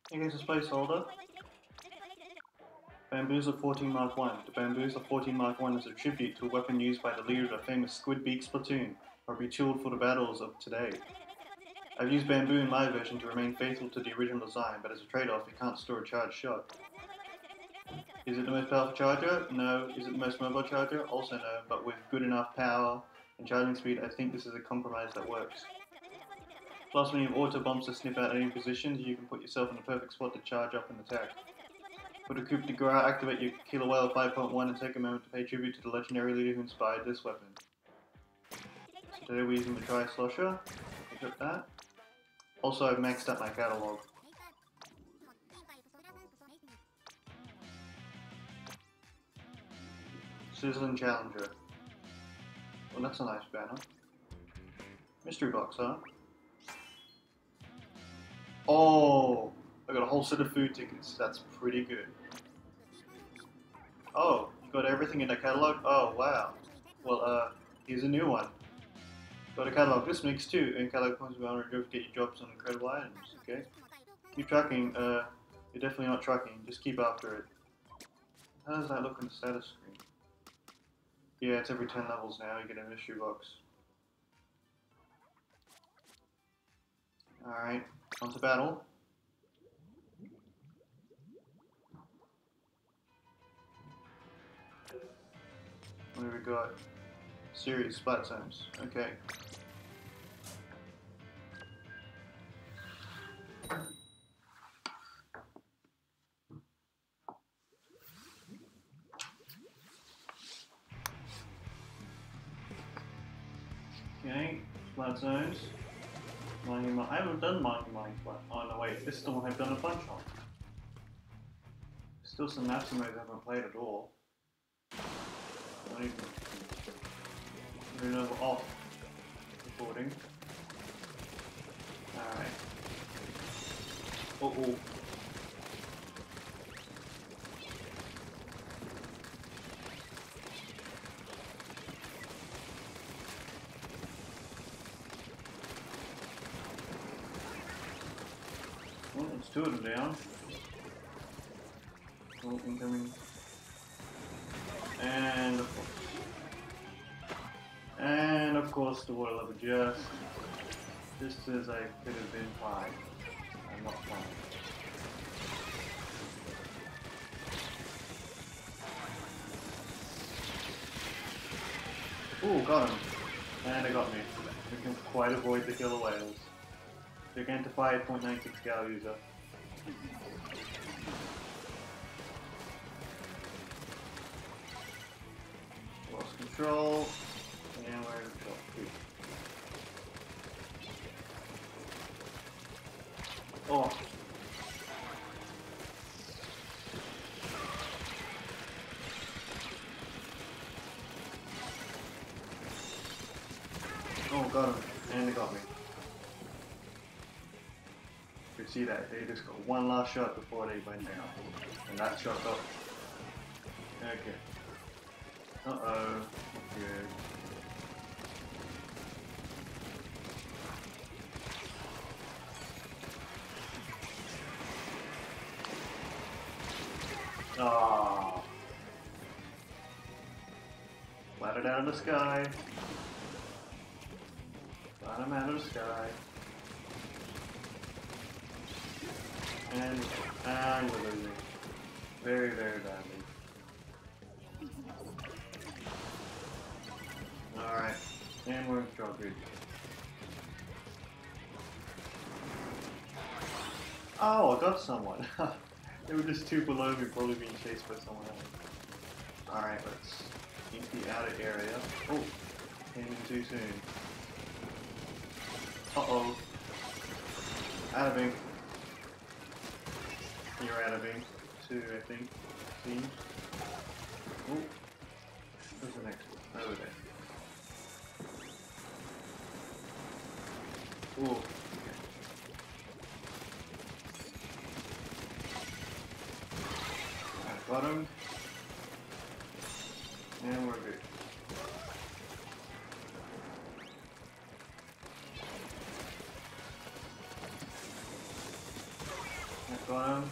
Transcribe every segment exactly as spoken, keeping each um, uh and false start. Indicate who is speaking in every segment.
Speaker 1: Here's a placeholder. Bamboozler fourteen Mark one. The Bamboozler fourteen Mark one is a tribute to a weapon used by the leader of the famous Squidbeak platoon, or retooled for the battles of today. I've used bamboo in my version to remain faithful to the original design, but as a trade-off, it can't store a charged shot. Is it the most powerful charger? No. Is it the most mobile charger? Also no, but with good enough power and charging speed, I think this is a compromise that works. Plus, when you have auto bombs to snip out any positions, you can put yourself in the perfect spot to charge up and attack. For the coup de grace, activate your Killer Whale five point one and take a moment to pay tribute to the legendary leader who inspired this weapon. So today we're using the Tri-Slosher. Look at that. Also, I've maxed out my catalog. Sizzling Challenger. Well, that's a nice banner. Mystery box, huh? Oh! I got a whole set of food tickets. That's pretty good. Oh, you got everything in the catalog? Oh, wow. Well, uh, here's a new one. Got a catalog. This makes two. And catalog points will honor to get your jobs on incredible items, okay? Keep tracking. Uh, you're definitely not tracking. Just keep after it. How does that look on the status screen? Yeah, it's every ten levels now. You get a mystery box. Alright, on to battle. What have we got? Series, splat zones. Okay. Okay, splat zones. Mining mine. I haven't done mining mine flat. Oh no, wait, this is the one I've done a bunch on. Still some maps and modes I haven't played at all. I need to move over off recording. Alright. Uh oh. Well, it's two of them down. Oh, incoming. And of course. And of course the water level just just as I could have been fine. I'm not fine. Ooh, got him. And they got me. We can quite avoid the killer whales. Gigantify eight point nine six gal user. Lost control. And we're in control. Good. Oh. Oh, got him. And they got me. You can see that. They just got one last shot before they went down. And that shot got... Okay. Uh-oh. Good. Ah. Flat it out of the sky. Flat him out of the sky. And, and we're losing. Very, very badly. Alright. And we're in control. Good. Oh, I got someone. They were just two below me, probably being chased by someone else. Alright, let's keep the outer area. Oh, came in too soon. Uh-oh. Out of ink. You're out of ink, too, I think. See? Oh. Where's the next one? Over there. Ooh. Got him. And we're good. I've got him.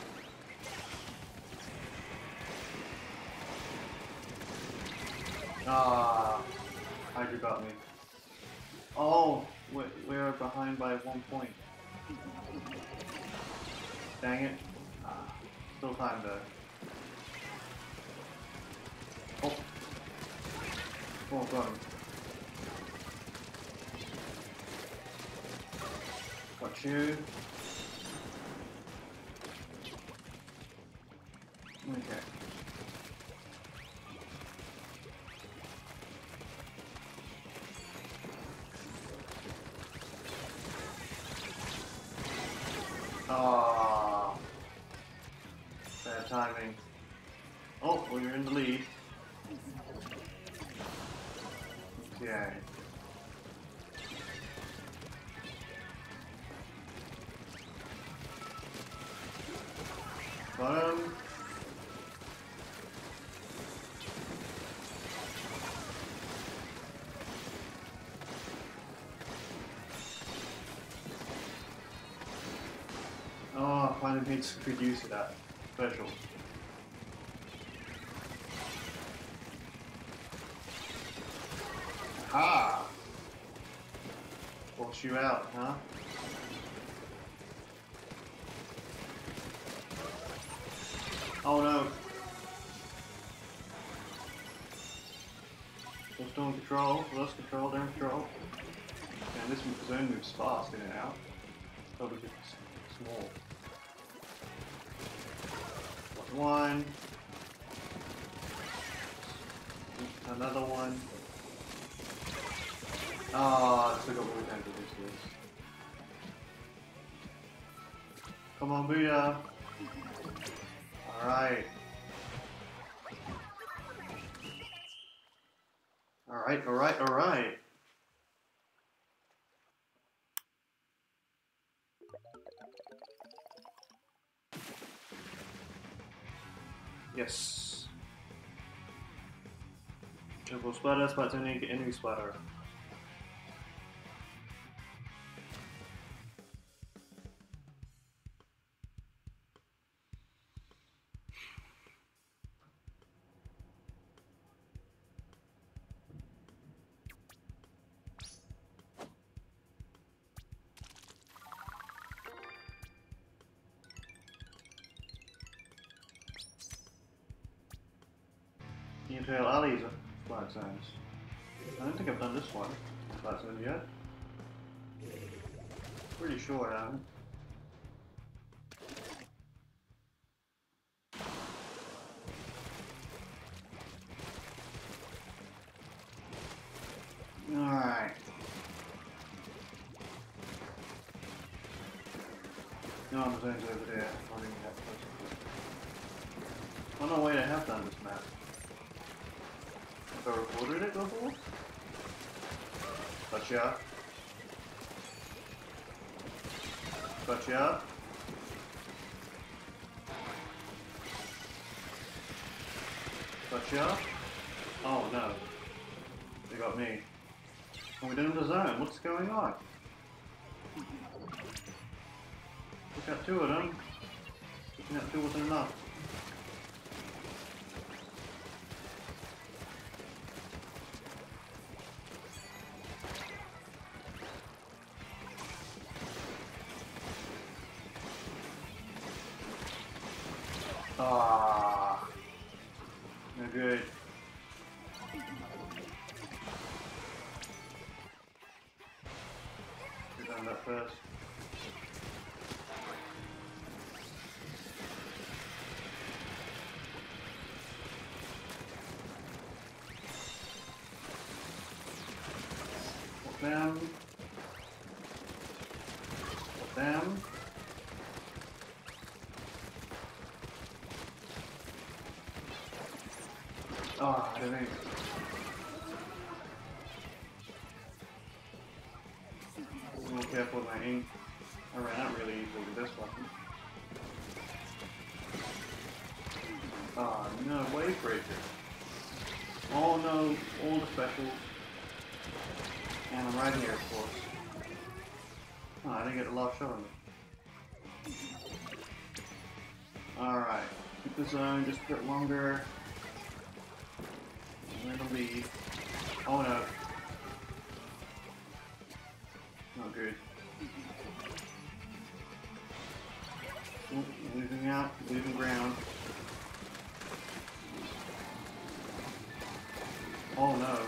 Speaker 1: Ah, Hydra got me. Oh, we, we are behind by one point. Dang it. Ah, still time though. Oh. Oh, got him. Got you. Okay. Ah, bad timing. Oh, well, you're in the lead. Okay. Got him. Oh, I finally made some good use of that special. Ha! Force you out, huh? Oh no! We're still in control, lost control, they're in control. And this zone moves fast in and out. Probably gets small. Got one. Another one. Ah, oh, I forgot what we can do this is. Come on, Buddha. Alright. Alright, alright, alright. Yes. Triple splatter, splatter, enemy, enemy splatter. Intel Ali's flat zones. I don't think I've done this one, flat zone yet. Pretty sure I haven't. Alright. No, the zone's over there. Not even that close. Oh no, wait, I have done this map. Have I recorded it before? Gotcha. Gotcha. Gotcha. Oh no. They got me. Oh, we didn't have the zone. What's going on? We got two of them. Picking up two wasn't enough. Ah, no good. Should have done that first. Put them. Put them. Oh, I think. I'm more careful with my ink. I ran out really easily with this one. Oh no, wave breaker. Oh no, all the specials. And I'm right here, of course. Oh, I didn't get a last shot on it. Alright. Keep the zone just a bit longer. We're in the lead. Oh no. Not good. Oh, losing out, losing ground. Oh no.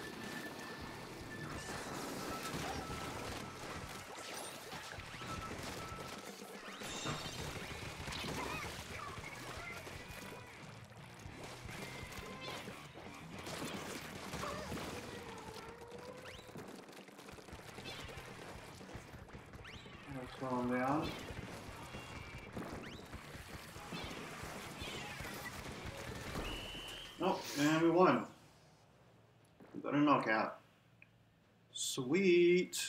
Speaker 1: Let's slow him down. Oh, and we won. We got a knockout. Sweet.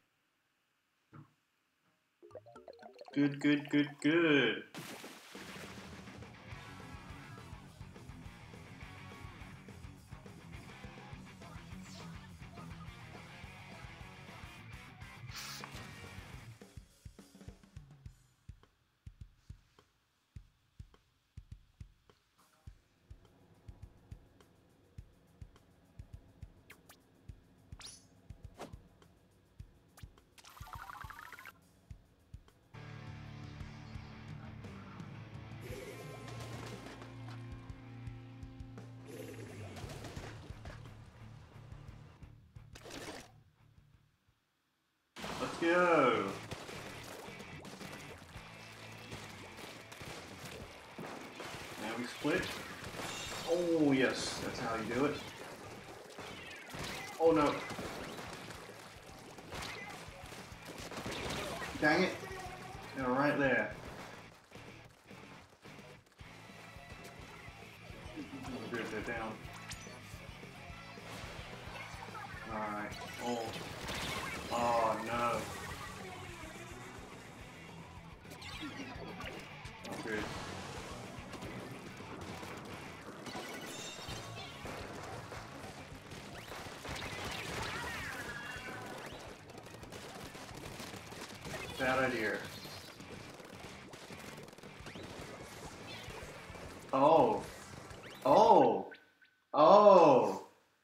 Speaker 1: Good, good, good, good. Let's go. Now we split. Oh yes, that's how you do it. Oh no. Dang it. They're right there. Oh, good, they're down. Alright. Oh. Oh no. Oh good. Bad idea. Oh. Oh. Oh.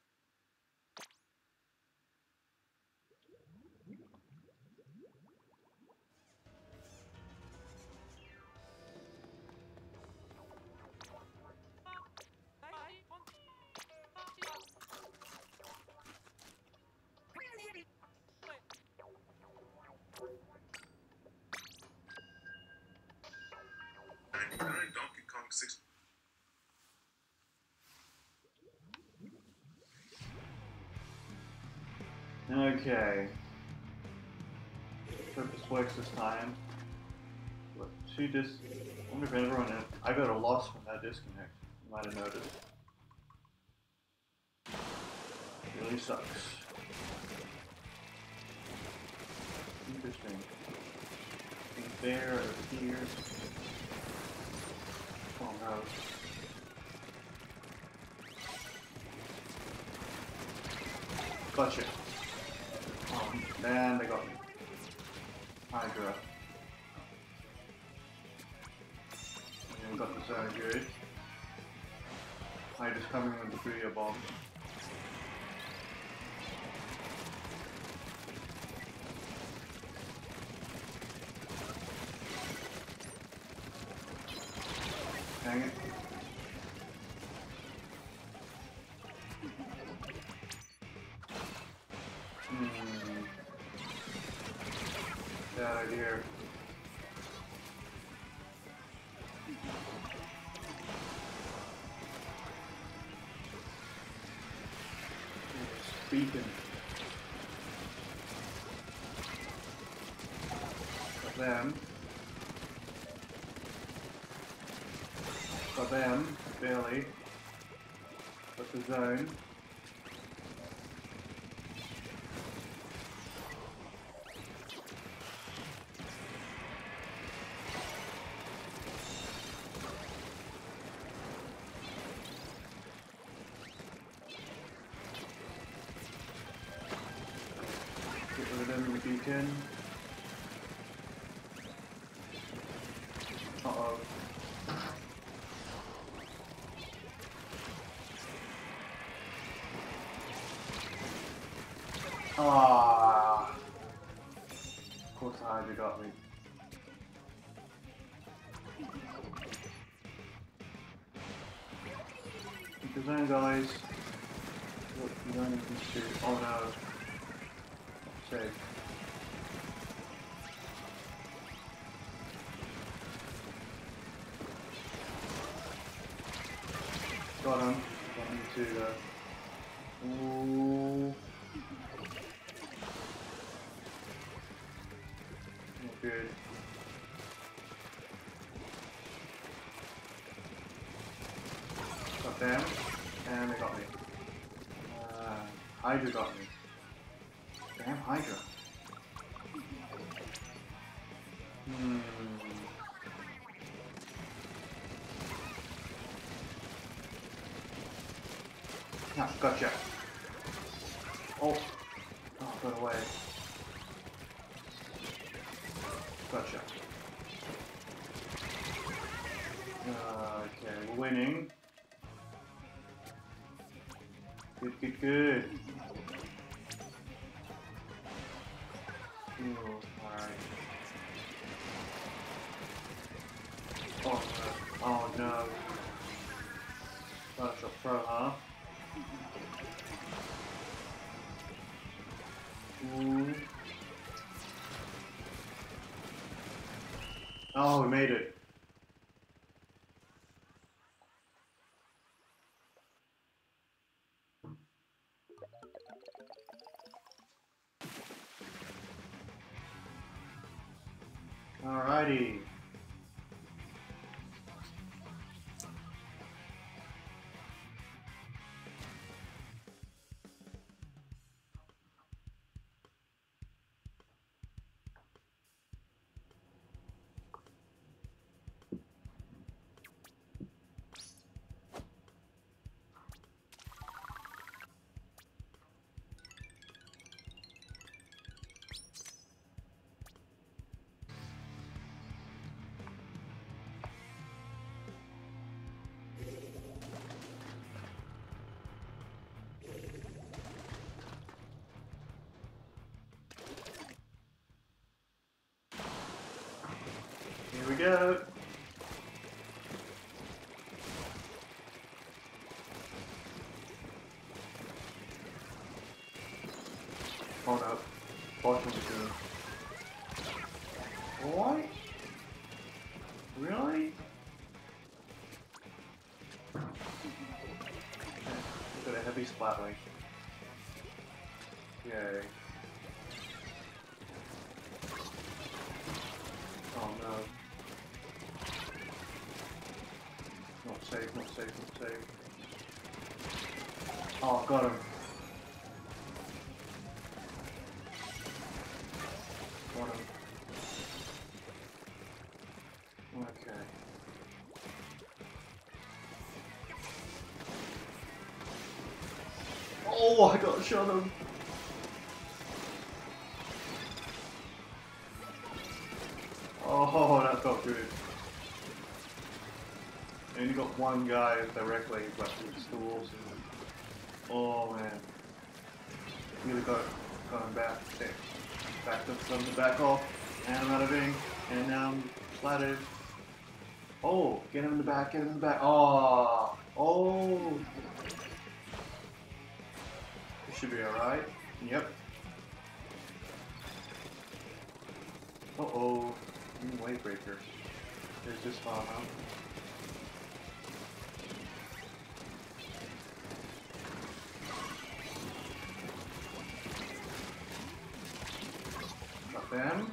Speaker 2: Donkey Kong six.
Speaker 1: Okay. Hope this works this time. What, two dis. I wonder if everyone. I got a loss from that disconnect. You might have noticed. Really sucks. Interesting. There or here. Oh no. Gotcha. Oh man, they got me. Hydra. And we got the zone good. Hydra's coming with the Booyah bomb. Dang it. Hmm. Bad idea. Beacon. Got them. Got them, barely. Got the zone. Get rid of them in the beacon. Uh oh. Ah, of course the Hydra got me. Keep your zone, guys. Look, you don't need to shoot. Oh no. Safe. Got him. Got him too though. Ooh. Not good. Got them. And they got me. Uh, Hydra got me. Damn Hydra. Hmm. Ah, gotcha. Oh. Oh, got away. Gotcha. Uh, okay, we're winning. Good, good, good. Ooh, alright. Oh no. Oh no. Photoshop Pro, huh? Ooh. Oh, we made it. Alrighty. Here we go. Oh no. Bottom is good. What? Really? Got a heavy splat like. Yay. Oh no. Not safe, not safe, not safe. Oh, got him. Got him. Okay. Oh, I got shot him. Oh, that felt good. I only got one guy directly, but it was still awesome. Oh man. Really got, got him back. Okay. Backed up some to back off. And I'm out of ink. And now I'm splattered. Oh, get him in the back, get him in the back. Oh, oh. This should be alright. Yep. Uh oh. Wave breaker. There's this far, huh? Got them.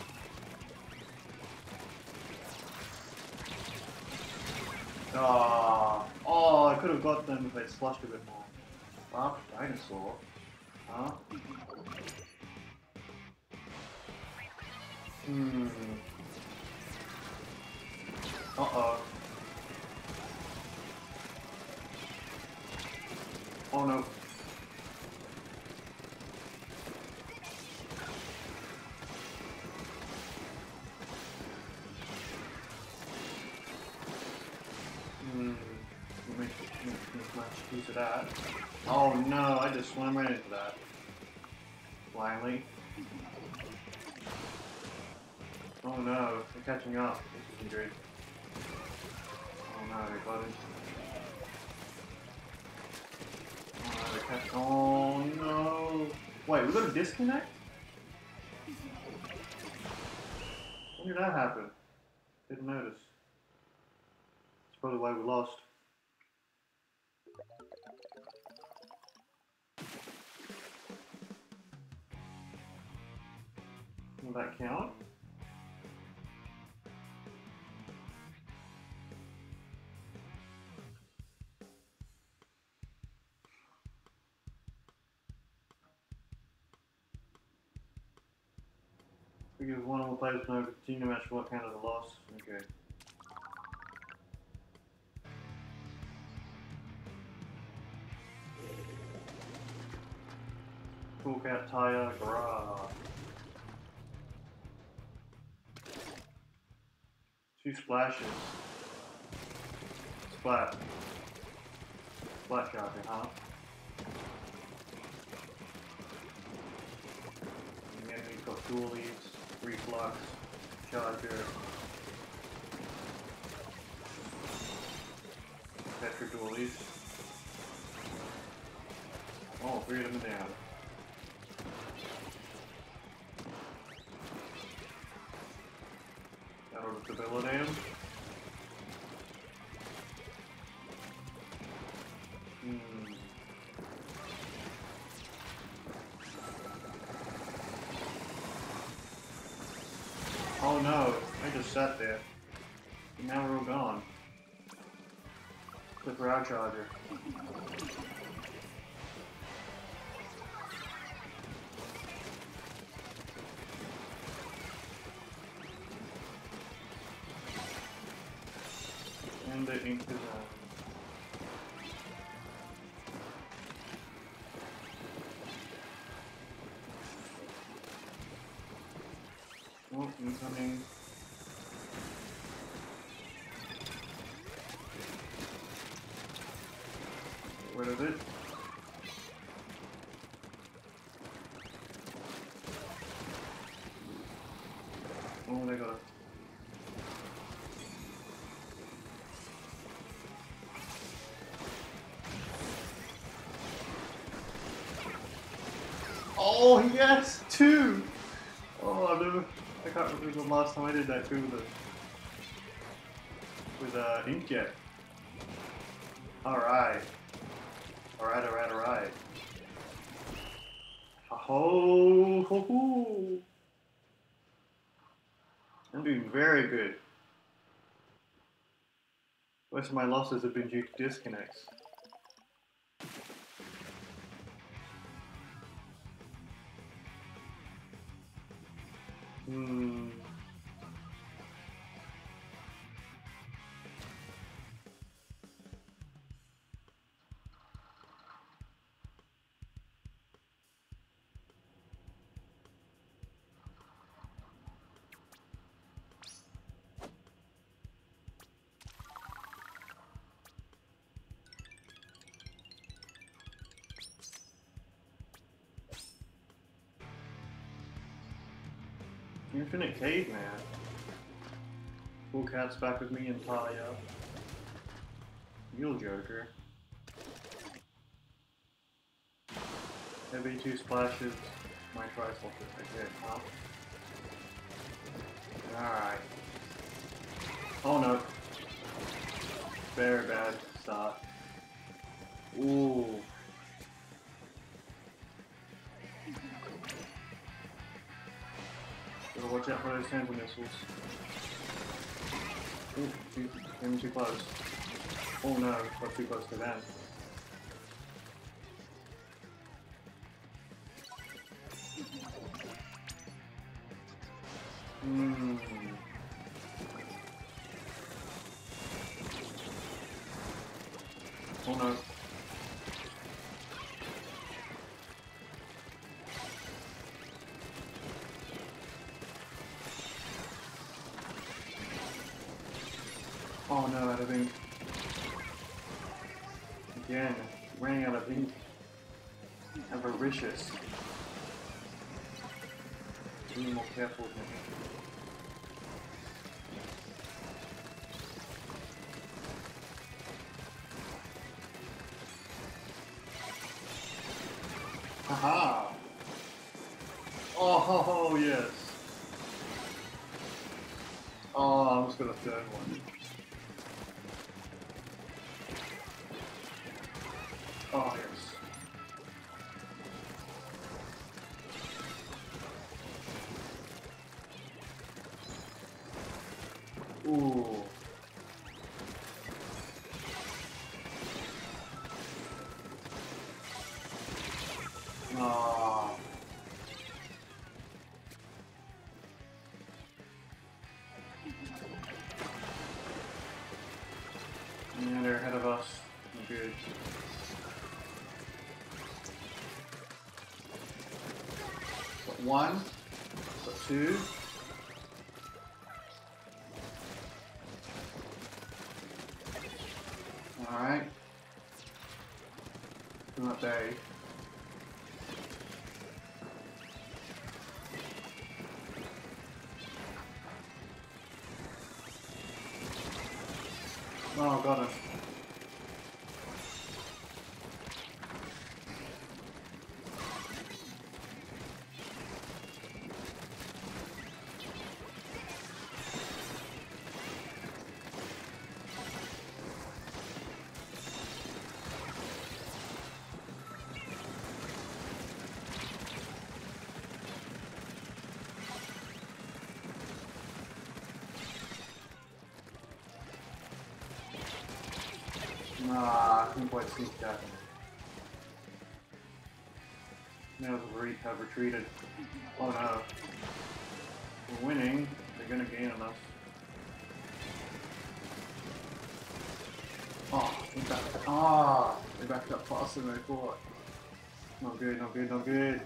Speaker 1: Ah, oh, I could have got them if I slushed a bit more. Ah, dinosaur. Huh? Hmm. Uh-oh. Oh no. Hmm. Make, make, make much use of that. Oh no, I just swam right into that. Blindly. Oh no, they're catching up. This isn't good. Oh no, they got it. Oh no, they catch. Oh no! Wait, we got a disconnect? When did that happen? Didn't notice. That's probably why we lost. Will that count? Because one of the players can continue the match for what counted as a loss. Okay. Cool Cat Tire Garage. Two splashes. Splat. Splat charger, huh? And then we've got dualies, reflux, charger, Petra dualies. Oh, three of them are down. That'll debility him. Hmm. Oh no, I just sat there. And now we're all gone. Clip our charger. And the ink is on. Oh, incoming. Get rid of it. Oh, they got it. Oh, yes! Two! Oh, I never. I can't remember the last time I did that too with a, with uh, inkjet. Alright. Alright, alright, alright. Ho ho ho! I'm doing very good. Most of my losses have been due to disconnects. Hmm. Infinite Caveman. Cool Cat's back with me and Talia. Mule Joker. Heavy two splashes. My try something like that, huh? Alright. Oh no. Very bad start. Ooh. Gotta watch out for those tentacle missiles. Ooh, too, getting too close. Oh no, got too close to them. Hmm. Oh no. Oh no, out of ink. Again, running out of ink. Avaricious. be more careful with me. Haha! Oh, yes! Oh, I almost got a third one. Oh, yes. Ooh. Ah. Yeah, they're ahead of us. I'm good. Got one. Got two. Alright. Do not day. Oh, got him. Nah, I couldn't quite sneak that. Now the re have retreated. Oh no. We're winning. They're gonna gain on us. Oh, they backed up. Ah, they backed up faster than I thought. Not good, not good, not good.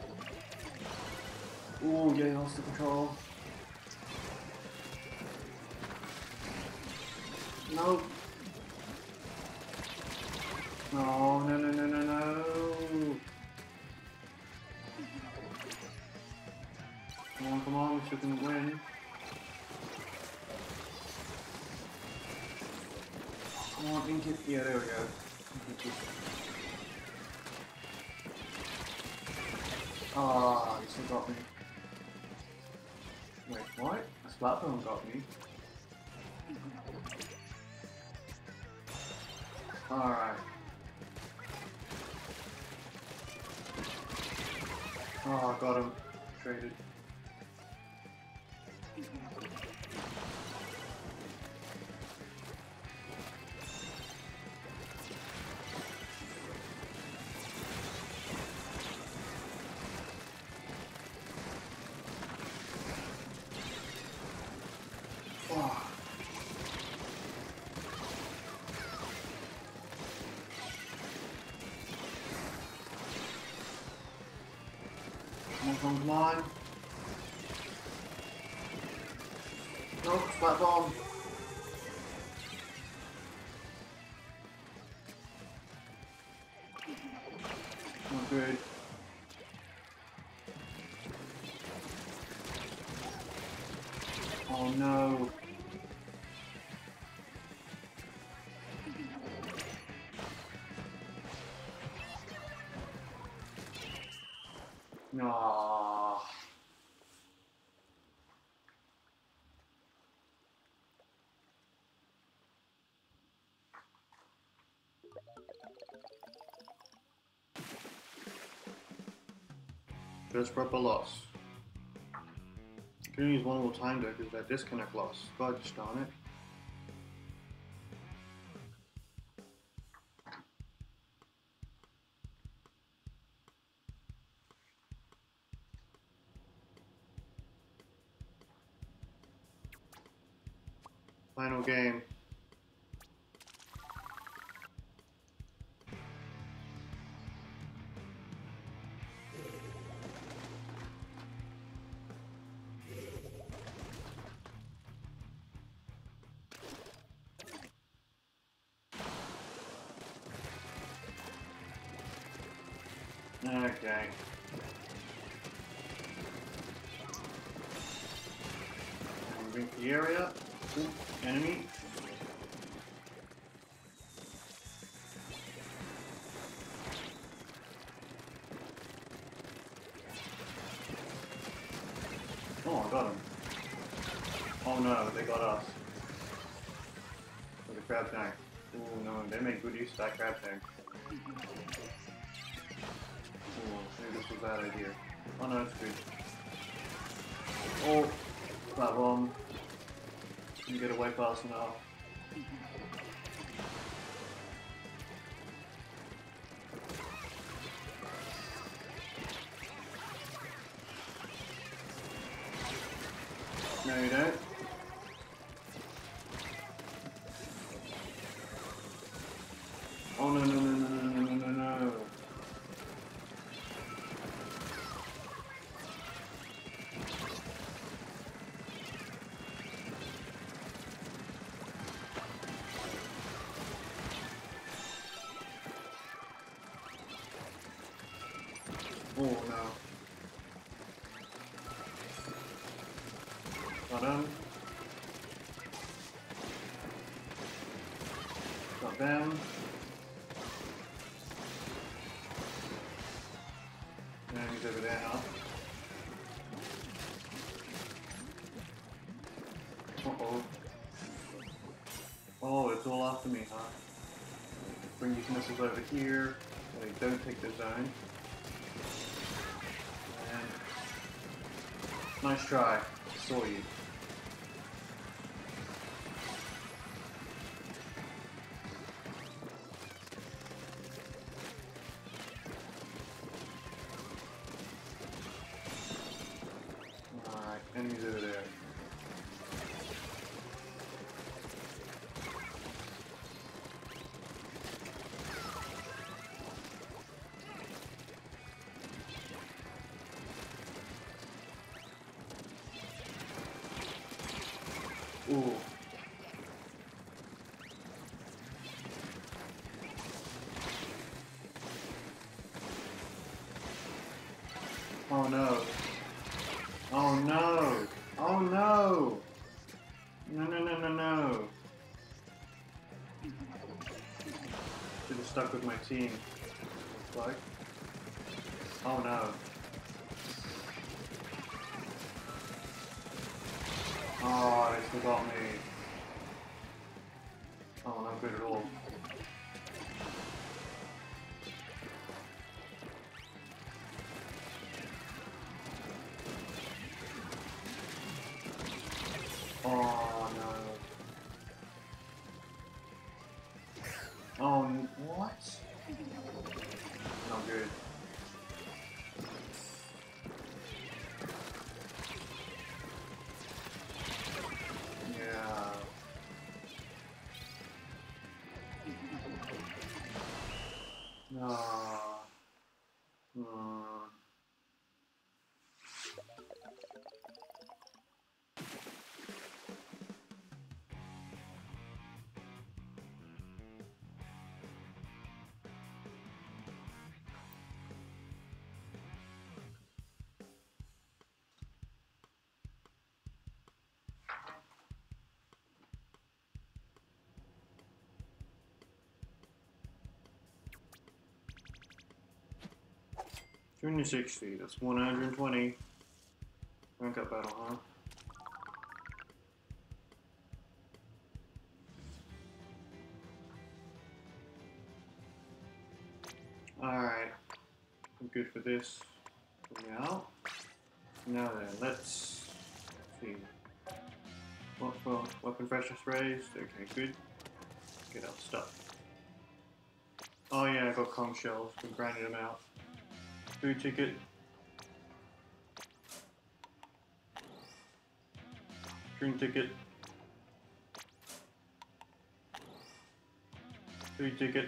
Speaker 1: Ooh, yeah, lost the control. No. No, no, no, no, no, no. Come on, come on, we still can win. Come on, ink it. Yeah, there we go. Ah, he still got me. Wait, what? A Splatbone got me. Alright. Oh, got him. Traded. Oh. Come on, come on, come on. Nope, flat bomb. Not good. Oh no. No. Just rep a loss. Can use one more time though because that disconnect loss. God, just darn it. Final game. Okay. moving to the area. Ooh, enemy. Oh, I got him. Oh no, they got us. With a crab tank. Oh no, they make good use of that crab tank. Oh, maybe this was a bad idea. Oh no, it's good. Oh, that bomb. Didn't get away fast enough. No, you don't. Oh no, no, no, no, no, no, no, no, no. Oh no. Got him. Got them. And he's over there now. Uh oh. Oh, it's all after me, huh? Bring these missiles over here so they don't take the zone. And nice try. Saw you. Alright, enemies over there. Ooh. Oh no. Oh no. Oh no. No, no, no, no, no. Should have stuck with my team. Looks like. Oh no. Oh, they forgot me. Oh, not good at all. Oh no. Oh, n- what? Not good. Yeah. No. Hmm. Junior sixty, that's one hundred twenty. Rank up battle, huh? Alright. I'm good for this for now. Now then, let's see. What for? Weapon freshness raised. Okay, good. Get out stuff. Oh yeah, I got conch shells. Been grinding them out. Food ticket. Drink ticket. Food ticket.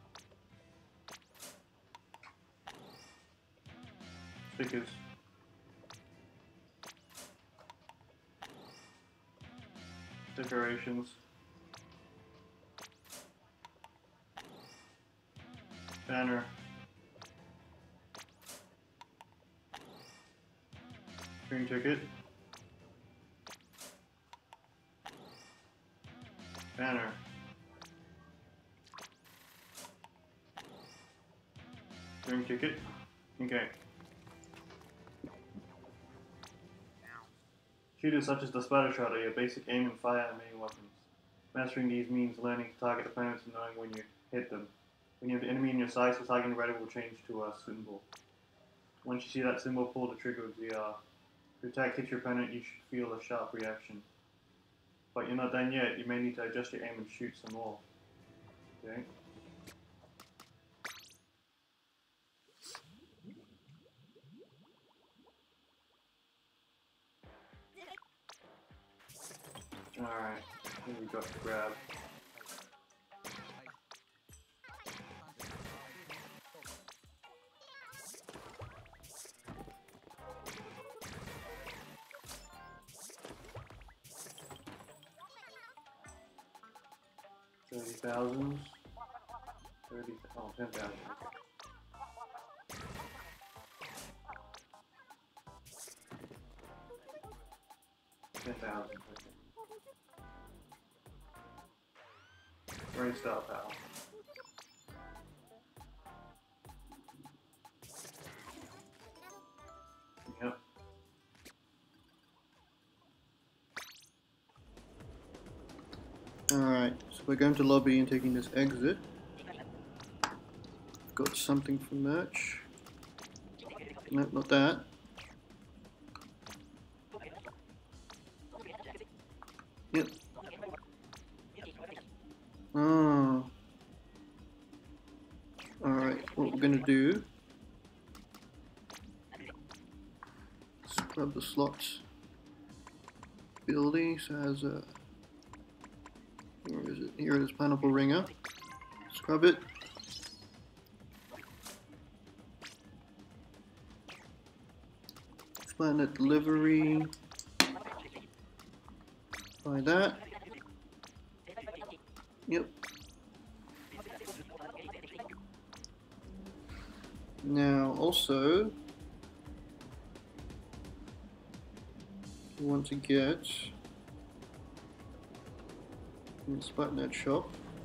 Speaker 1: Stickers. Decorations. Banner. Green ticket. banner. Ring ticket. Okay. Shooters such as the Splatter Shot are your basic aim and fire main weapons. Mastering these means learning to target opponents and knowing when you hit them. When you have the enemy in your sights, the targeting radar will change to a symbol. Once you see that symbol, pull the trigger with V R. If your attack hits your opponent, you should feel a sharp reaction. But you're not done yet, you may need to adjust your aim and shoot some more. Okay. Alright, here we got to grab. Thirty thousand. Thirty. Oh, ten thousand. Ten thousand. Great stuff, pal. Yep. Alright, so we're going to lobby and taking this exit. Got something for merch. No, not that. Yep. Oh. Alright, what we're gonna do is grab the slots ability. So it has a, where is it? Here it is, Pineapple Ringer. Scrub it. Planet Livery. Buy that. Yep. Now also we want to get in the Spotnet shop.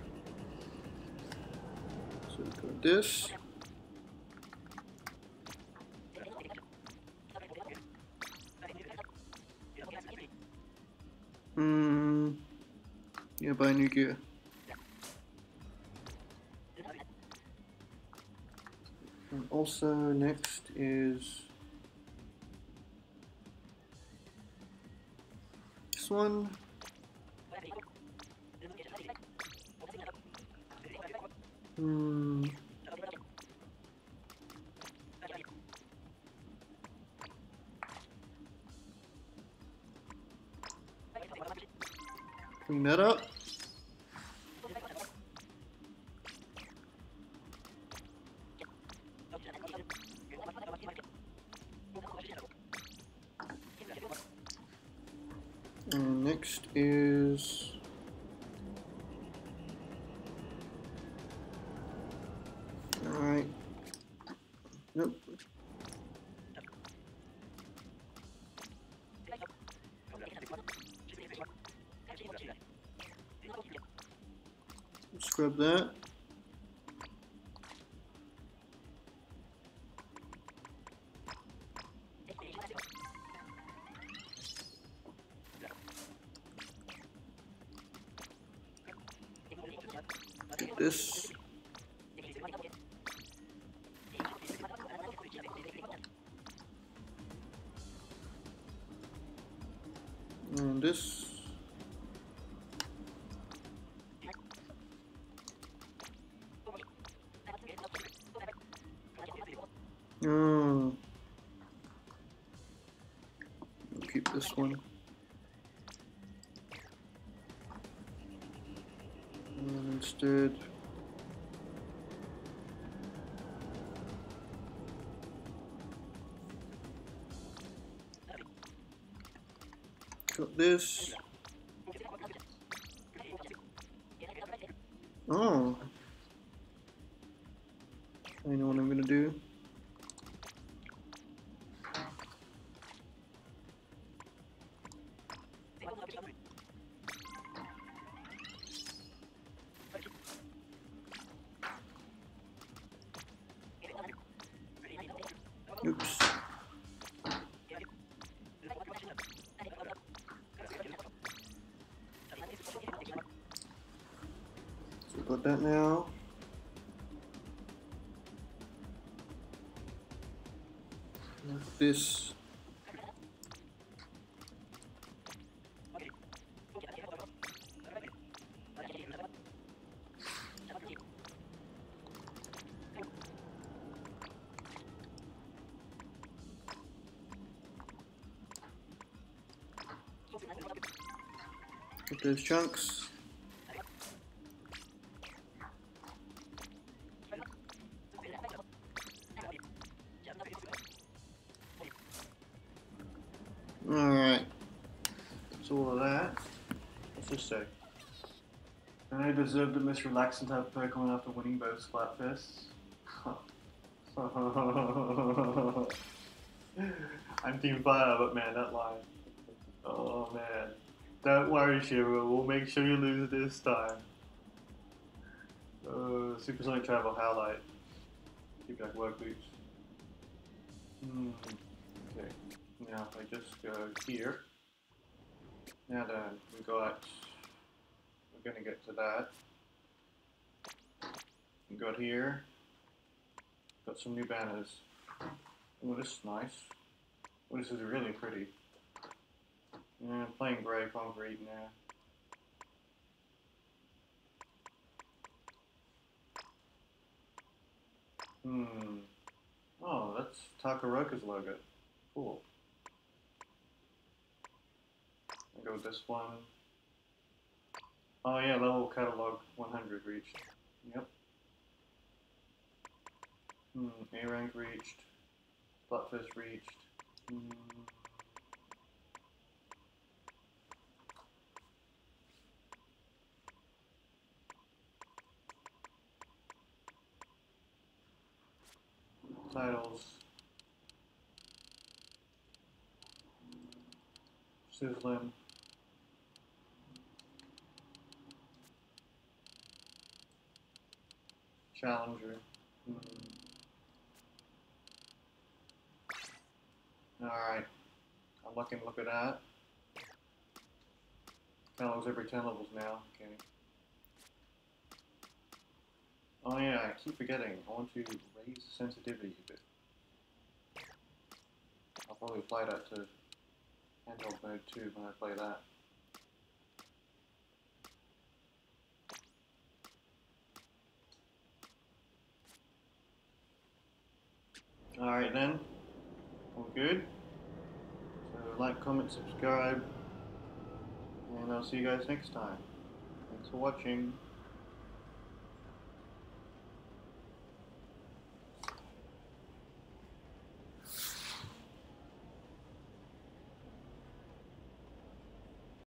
Speaker 1: So we've got this. Hmm. Yeah, buy new gear. And also next is this one. Hmm. Clean that up. And next is all right. Nope. Scrub that. Get this. And this. Oh. I'll keep this one. And instead got this. Oh. I know what I'm gonna do. got that now. This. Put those chunks. Alright. That's all of that. What's this say? I deserve the most relaxing type of Pokemon after winning both Splatfests. I'm Team Fire, but man, that line. Oh man. Don't worry, Shiro, we'll make sure you lose this time. Uh, Supersonic Travel, Howlite. Keep back work boots. Hmm. Okay. Now if I just go here. Now then, we got. We're gonna get to that. We got here. Got some new banners. Oh, this is nice. Oh, this is really pretty. Yeah, playing grey concrete now. Hmm. Oh, that's Takaroka's logo. Cool. I'll go with this one. Oh yeah, level catalog one hundred reached. Yep. Hmm, A rank reached. Splatfest reached. Hmm. Titles. Sizzling. Challenger. Hmm. Alright. I'm looking, look at that. Catalogs every ten levels now. Okay. Oh yeah, I keep forgetting. I want to raise the sensitivity a bit. I'll probably apply that to handheld mode too when I play that. Alright then. All good. So like, comment, subscribe, and I'll see you guys next time. Thanks for watching.